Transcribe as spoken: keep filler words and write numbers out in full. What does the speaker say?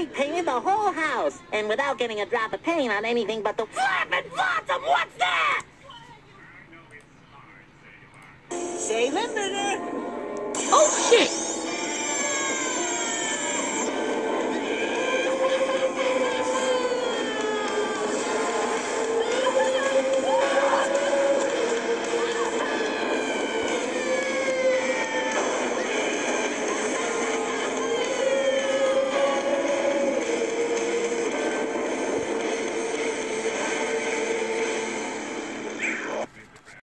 We painted the whole house, and without getting a drop of paint on anything but the flippin' bottom. What's that? Say limiter. Oh, shit!